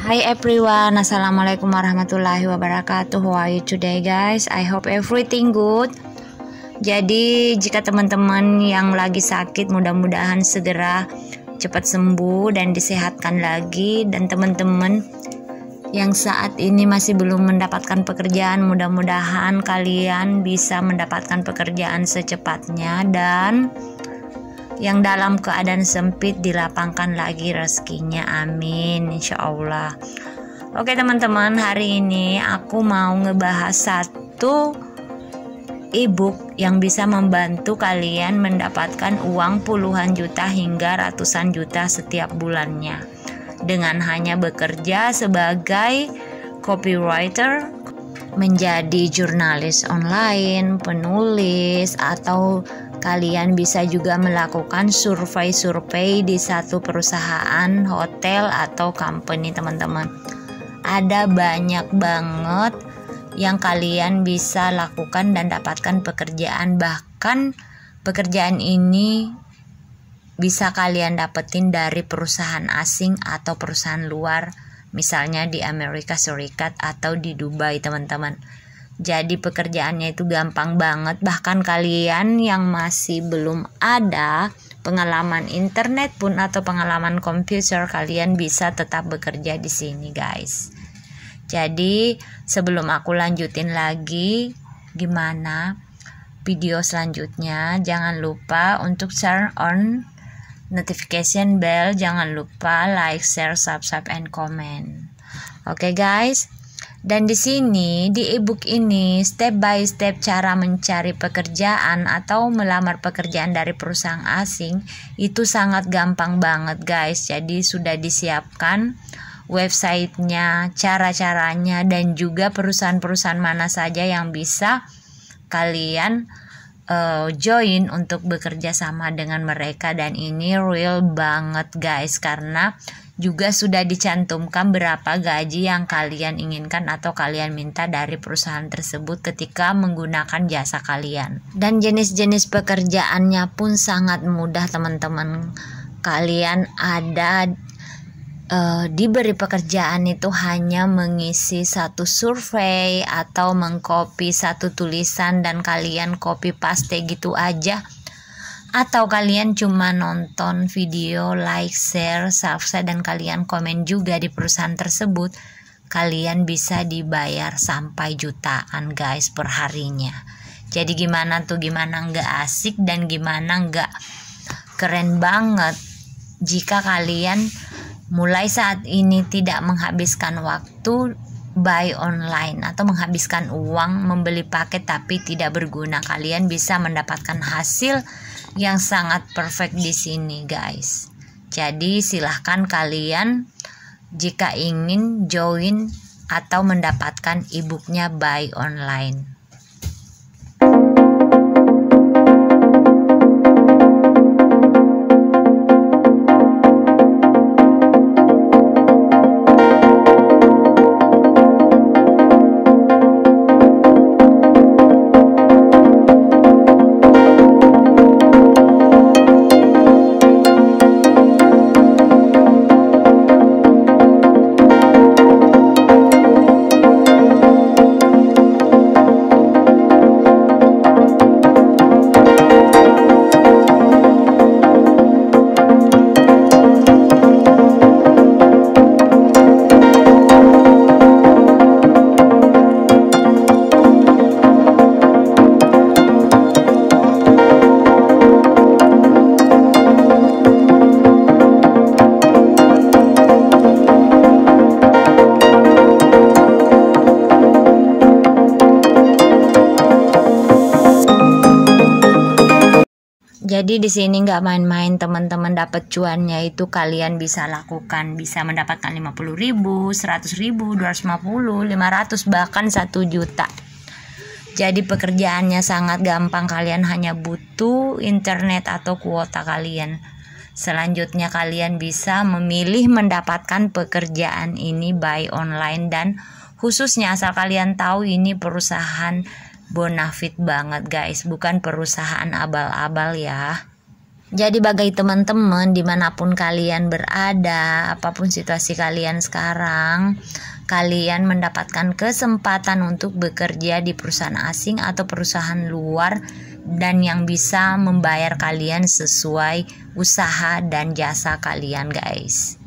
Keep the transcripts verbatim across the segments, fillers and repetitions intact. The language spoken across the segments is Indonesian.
Hi everyone, Assalamualaikum warahmatullahi wabarakatuh. How are you today guys? I hope everything good. Jadi jika teman-teman yang lagi sakit, mudah-mudahan segera cepat sembuh dan disehatkan lagi. Dan teman-teman yang saat ini masih belum mendapatkan pekerjaan, mudah-mudahan kalian bisa mendapatkan pekerjaan secepatnya. Dan yang dalam keadaan sempit dilapangkan lagi rezekinya, amin, insya Allah. Oke teman-teman, hari ini aku mau ngebahas satu ebook yang bisa membantu kalian mendapatkan uang puluhan juta hingga ratusan juta setiap bulannya dengan hanya bekerja sebagai copywriter, menjadi jurnalis online, penulis, atau kalian bisa juga melakukan survei-survei di satu perusahaan, hotel, atau company teman-teman. Ada banyak banget yang kalian bisa lakukan dan dapatkan pekerjaan. Bahkan pekerjaan ini bisa kalian dapetin dari perusahaan asing atau perusahaan luar, misalnya di Amerika Serikat atau di Dubai teman-teman. Jadi pekerjaannya itu gampang banget. Bahkan kalian yang masih belum ada pengalaman internet pun atau pengalaman komputer, kalian bisa tetap bekerja di sini guys. Jadi sebelum aku lanjutin lagi gimana video selanjutnya, jangan lupa untuk turn on notification bell, jangan lupa like, share, subscribe, and comment. Oke okay, guys. Dan di sini di ebook ini step by step cara mencari pekerjaan atau melamar pekerjaan dari perusahaan asing itu sangat gampang banget guys. Jadi sudah disiapkan websitenya, cara-caranya, dan juga perusahaan-perusahaan mana saja yang bisa kalian uh, join untuk bekerja sama dengan mereka. Dan ini real banget guys, karena juga sudah dicantumkan berapa gaji yang kalian inginkan atau kalian minta dari perusahaan tersebut ketika menggunakan jasa kalian. Dan jenis-jenis pekerjaannya pun sangat mudah teman-teman. Kalian ada uh, diberi pekerjaan itu hanya mengisi satu survei atau mengcopy satu tulisan dan kalian copy paste gitu aja. Atau kalian cuma nonton video, like, share, subscribe, dan kalian komen juga di perusahaan tersebut, kalian bisa dibayar sampai jutaan guys per harinya. Jadi gimana tuh, gimana nggak asik dan gimana nggak keren banget jika kalian mulai saat ini tidak menghabiskan waktu buy online atau menghabiskan uang membeli paket tapi tidak berguna. Kalian bisa mendapatkan hasil yang sangat perfect di sini guys. Jadi silahkan kalian jika ingin join atau mendapatkan ebooknya buy online. Jadi di sini nggak main-main teman-teman, dapat cuannya itu kalian bisa lakukan, bisa mendapatkan lima puluh ribu, seratus ribu, dua ratus lima puluh, lima ratus, bahkan satu juta. Jadi pekerjaannya sangat gampang, kalian hanya butuh internet atau kuota kalian. Selanjutnya kalian bisa memilih mendapatkan pekerjaan ini by online, dan khususnya asal kalian tahu ini perusahaan bonafit banget guys, bukan perusahaan abal-abal ya. Jadi bagi teman-teman dimanapun kalian berada, apapun situasi kalian sekarang, kalian mendapatkan kesempatan untuk bekerja di perusahaan asing atau perusahaan luar dan yang bisa membayar kalian sesuai usaha dan jasa kalian, guys.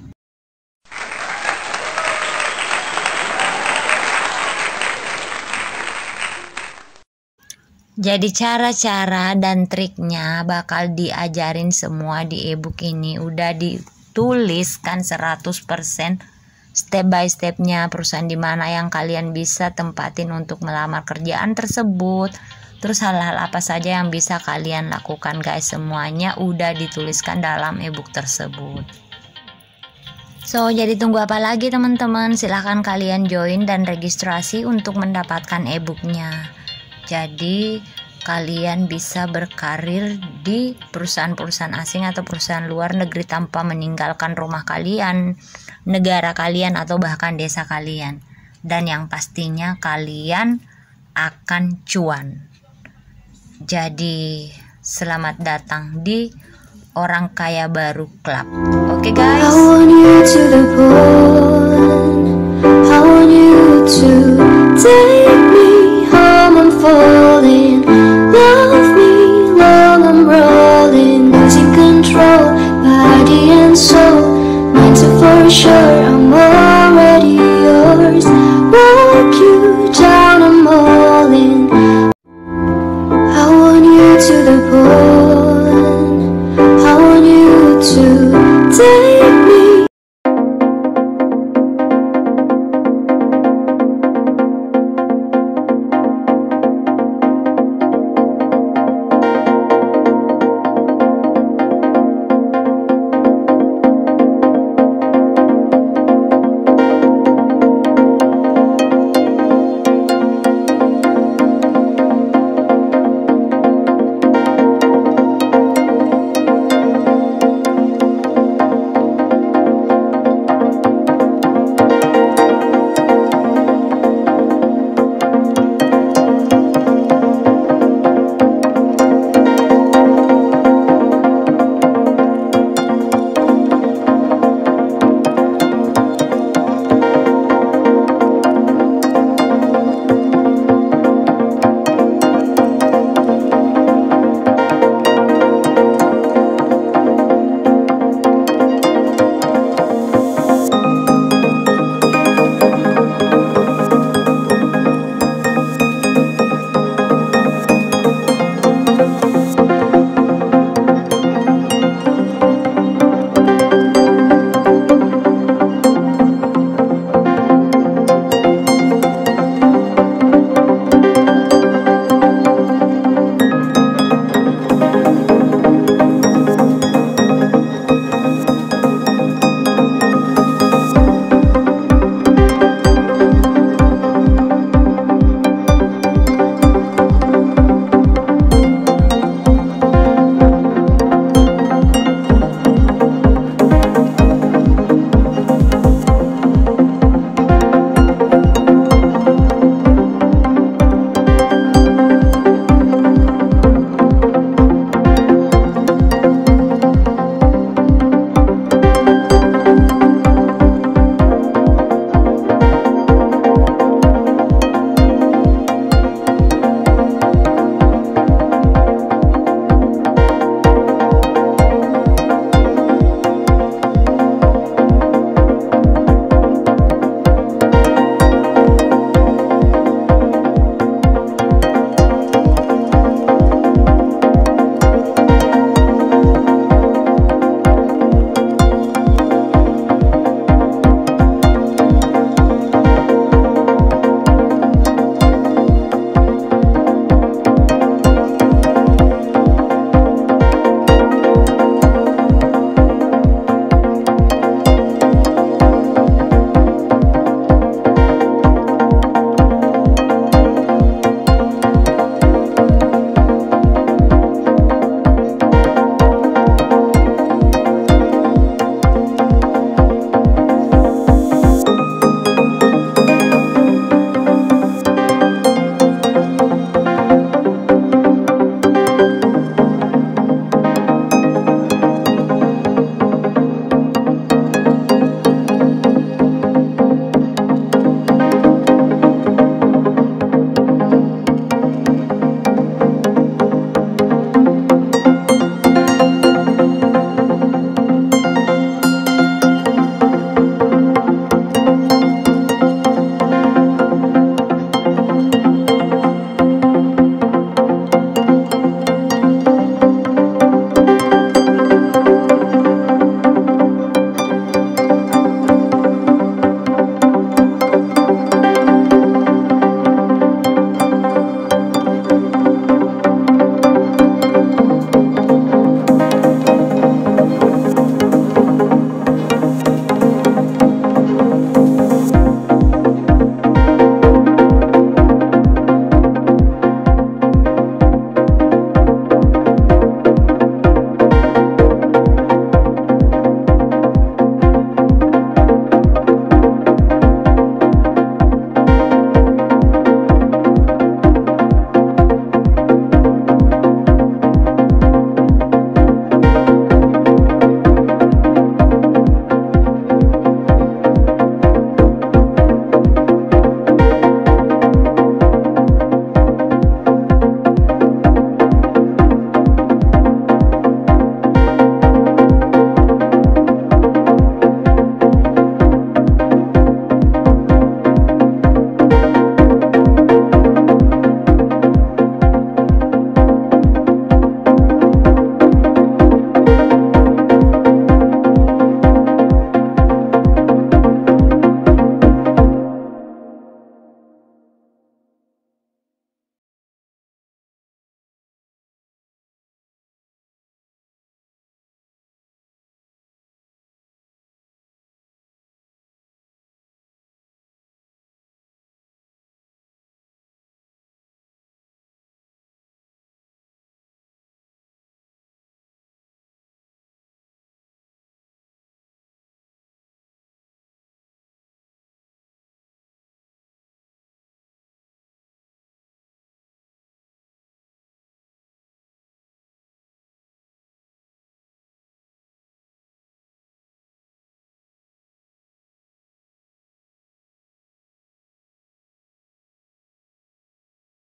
Jadi cara-cara dan triknya bakal diajarin semua di ebook ini. Udah dituliskan seratus persen step by stepnya perusahaan di mana yang kalian bisa tempatin untuk melamar kerjaan tersebut. Terus hal-hal apa saja yang bisa kalian lakukan, guys. Semuanya udah dituliskan dalam ebook tersebut. So, jadi tunggu apa lagi teman-teman? Silahkan kalian join dan registrasi untuk mendapatkan ebooknya. Jadi kalian bisa berkarir di perusahaan-perusahaan asing atau perusahaan luar negeri tanpa meninggalkan rumah kalian, negara kalian, atau bahkan desa kalian. Dan yang pastinya kalian akan cuan. Jadi selamat datang di Orang Kaya Baru Club. Oke, okay, guys. I want you to the bone. I want you to take me home. I'm falling. Love me long I'm rolling. Losing control, body and soul. Mind to for sure. I'm